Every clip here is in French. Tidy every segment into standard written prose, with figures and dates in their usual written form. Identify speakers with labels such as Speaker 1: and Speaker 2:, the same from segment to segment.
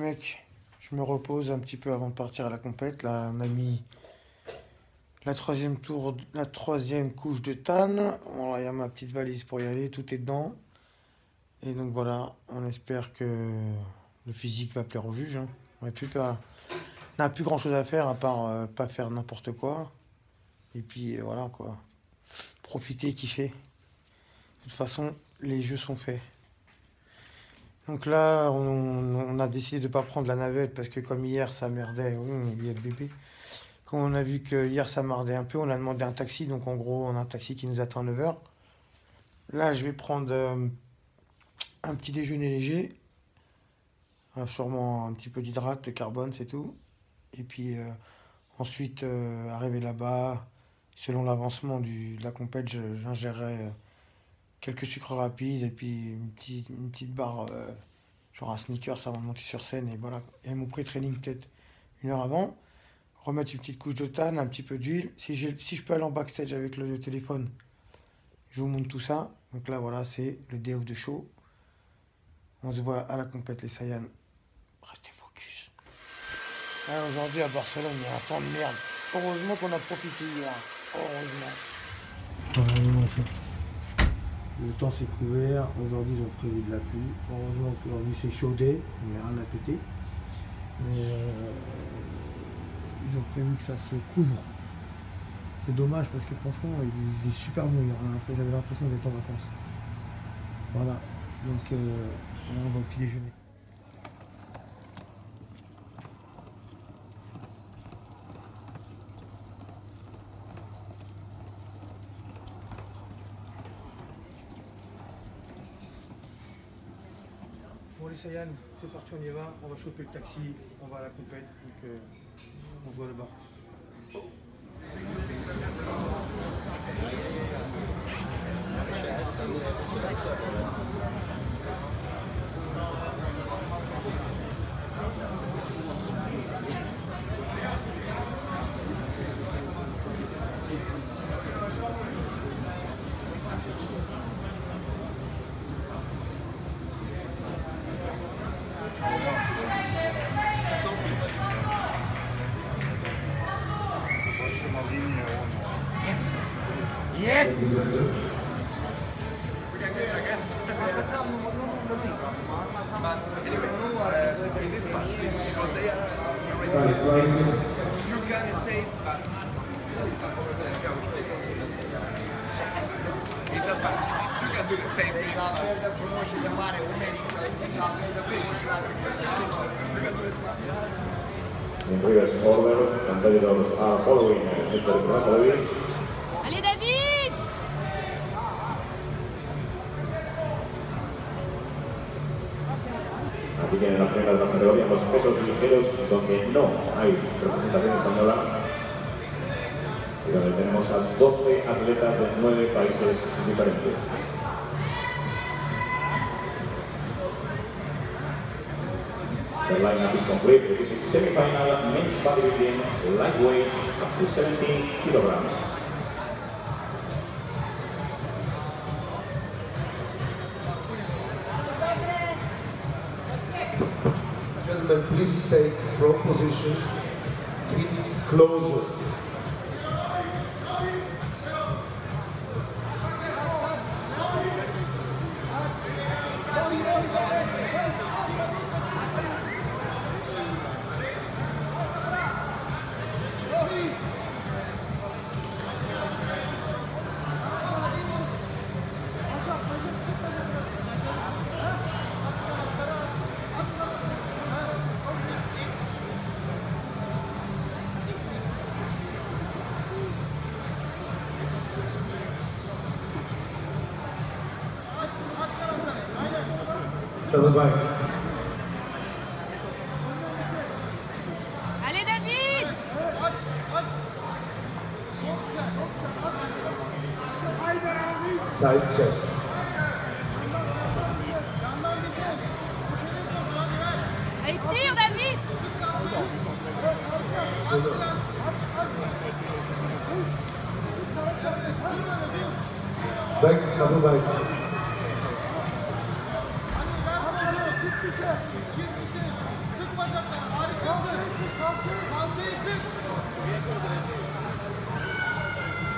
Speaker 1: mecs, je me repose un petit peu avant de partir à la compète. Là, on a mis la troisième couche de tanne. Voilà, il y a ma petite valise pour y aller, tout est dedans. Et donc voilà, on espère que le physique va plaire au juge, hein. On n'a plus grand chose à faire à part pas faire n'importe quoi. Et puis voilà quoi, profiter, kiffer. De toute façon, les jeux sont faits. Donc là, on a décidé de ne pas prendre la navette parce que comme hier ça merdait, oui, il y a le bébé. Quand on a vu que hier ça merdait un peu, on a demandé un taxi. Donc en gros, on a un taxi qui nous attend à 9h. Là, je vais prendre un petit déjeuner léger. Sûrement un petit peu d'hydrate, de carbone, c'est tout. Et puis ensuite, arrivé là-bas, selon l'avancement de la compète, j'ingérerai quelques sucres rapides et puis une petite barre, genre un sneakers avant de monter sur scène. Et voilà. Et mon pré-training peut-être 1 heure avant. Remettre une petite couche de tanne, un petit peu d'huile. Si je peux aller en backstage avec le téléphone, je vous montre tout ça. Donc là, voilà, c'est le day of the show. On se voit à la compète, les Saiyans. Restez focus. Aujourd'hui, à Barcelone, il y a un temps de merde. Heureusement qu'on a profité hier. Heureusement. Le temps s'est couvert. Aujourd'hui, ils ont prévu de la pluie. Heureusement qu'aujourd'hui, c'est chaudé. Il n'y a rien à péter. Mais ils ont prévu que ça se couvre. C'est dommage parce que franchement, il est super bon. J'avais l'impression d'être en vacances. Voilà. Donc, on va au petit déjeuner. Bon les Saiyans, c'est parti, on y va. On va choper le taxi, on va à la compète. Donc, on se voit là-bas. Yes! But anyway, in this part, because they are you can stay, but in the back, you can do the same thing.
Speaker 2: In previous order, competitors are following Mr. Rasalovich.
Speaker 3: Allez David!
Speaker 2: Aquí tienen las primeras de las categorías, los pesos ligeros, donde no hay representación española. Y donde tenemos a 12 atletas de 9 países diferentes. The lineup is complete. This is semi-final men's bodybuilding, lightweight, up to 17 kilograms.
Speaker 4: Gentlemen, please take front position, feet closer.
Speaker 3: Allez David!
Speaker 4: Side chest.
Speaker 3: Allez tire David!
Speaker 4: Back double bicep.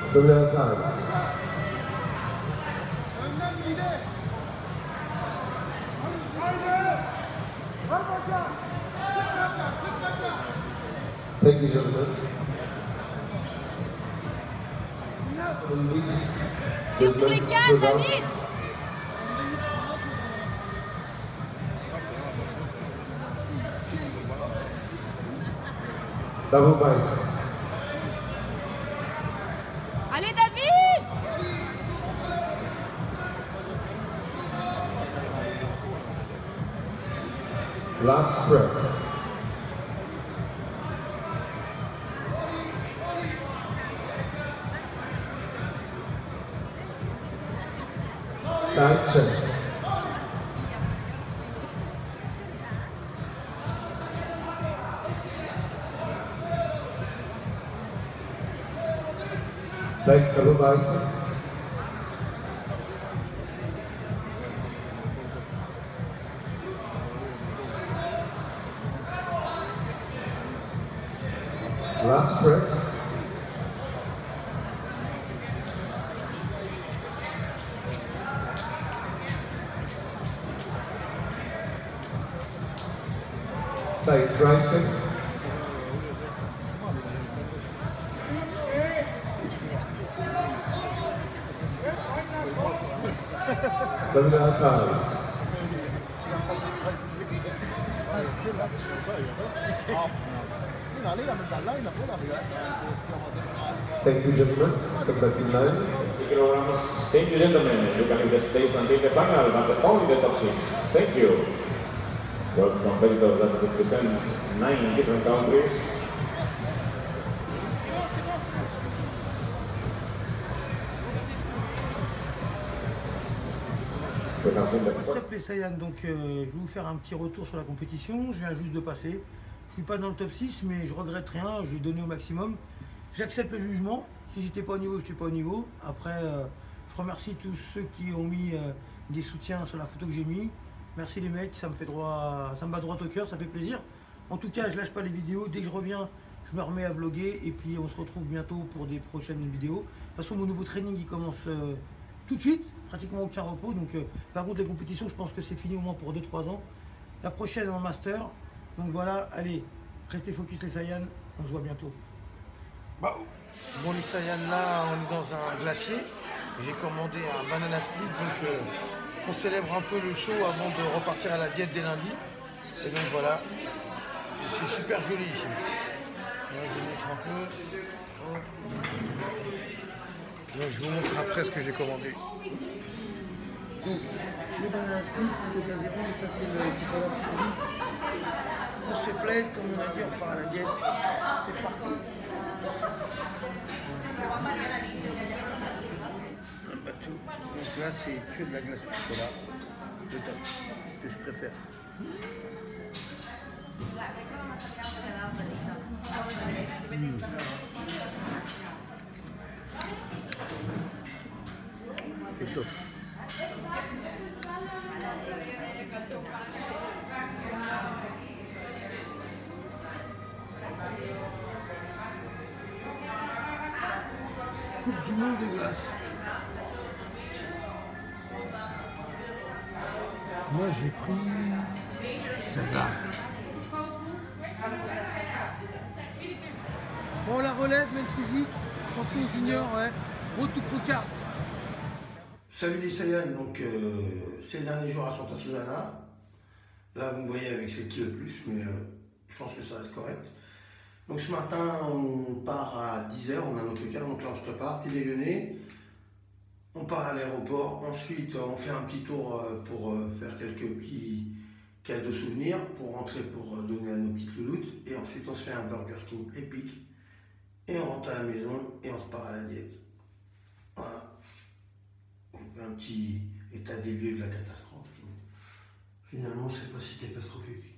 Speaker 4: Donner guys. Thank you, gentlemen.
Speaker 3: Tire sur les cannes, David.
Speaker 4: Double bicep.
Speaker 3: Allez, David.
Speaker 4: Lat spread. Side chest. Like double bicep. Last spread. Side tricep. Banana thighs. Thank you, gentlemen. Step back in line.
Speaker 2: Kilograms. Thank you, gentlemen. You can leave the stage until the final, but only the top 6. Thank you. 12 competitors that represent 9 different countries.
Speaker 1: What's up les Saiyans, donc je vais vous faire un petit retour sur la compétition. Je viens juste de passer. Je suis pas dans le top 6, mais je regrette rien, je vais donner au maximum. J'accepte le jugement. Si j'étais pas au niveau, j'étais pas au niveau. Après, je remercie tous ceux qui ont mis des soutiens sur la photo que j'ai mis. Merci les mecs, ça me bat droit au cœur, ça fait plaisir. En tout cas, je lâche pas les vidéos. Dès que je reviens, je me remets à vlogger et puis on se retrouve bientôt pour des prochaines vidéos. De toute façon, mon nouveau training il commence tout de suite, pratiquement aucun repos. Donc, par contre, les compétitions, je pense que c'est fini au moins pour 2-3 ans. La prochaine en master. Donc voilà, allez, restez focus les Saiyans, on se voit bientôt. Bon les Saiyans, là, on est dans un glacier. J'ai commandé un banana split, donc on célèbre un peu le show avant de repartir à la diète dès lundi. Et donc voilà, c'est super joli ici. Là, je vous montre un peu. Oh. Donc, je vous montre après ce que j'ai commandé. Donc, le banana split, Coca zéro, ça c'est le chocolat pour celui. On se fait plaisir, comme on a dit, on part à la diète. C'est parti. Donc là, c'est que de la glace au chocolat. Le top, ce que je préfère. C'est top. Coupe du monde de glace. Moi j'ai pris celle-là. Bon, la relève, même physique, champion junior, ouais. Road to Pro Card. Salut les Saiyans, donc c'est le dernier jour à Santa Susana. Là vous me voyez avec 7 kilos de plus, mais je pense que ça reste correct. Donc ce matin on part à 10 h, on a notre car, donc là on se prépare, petit déjeuner. On part à l'aéroport, ensuite on fait un petit tour pour faire quelques petits cadeaux souvenirs, pour rentrer, pour donner à nos petites louloutes. Et ensuite on se fait un Burger King épique. Et on rentre à la maison et on repart à la diète. Voilà. On fait un petit état des lieux de la catastrophe. Finalement, c'est pas si catastrophique.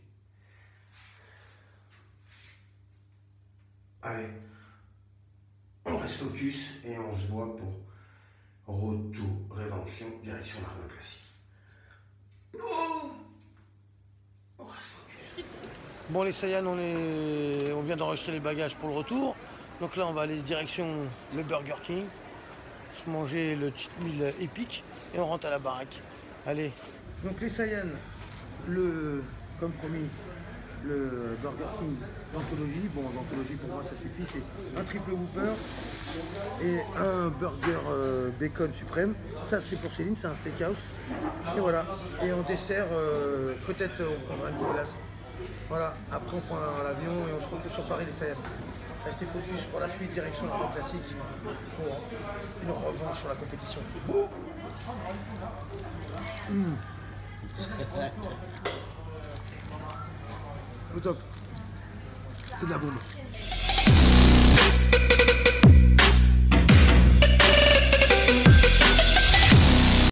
Speaker 1: Allez, on reste focus et on se voit pour Road to Rédemption, direction l'Arnold Classique. Oh, on reste focus. Bon les Saiyans, on vient d'enregistrer les bagages pour le retour. Donc là, on va aller direction le Burger King, se manger le cheat meal épique et on rentre à la baraque. Allez. Donc les Saiyans, comme promis, le Burger King d'anthologie. Bon, d'anthologie pour moi ça suffit, c'est un triple Whopper et un burger bacon suprême. Ça c'est pour Céline, c'est un steakhouse. Et voilà. Et en dessert, peut-être on prendra une petite glace. Voilà, après on prend l'avion et on se retrouve sur Paris les Saiyans. Restez focus pour la suite, direction la Grande Classique pour une revanche sur la compétition. Au top. C'est de la bombe.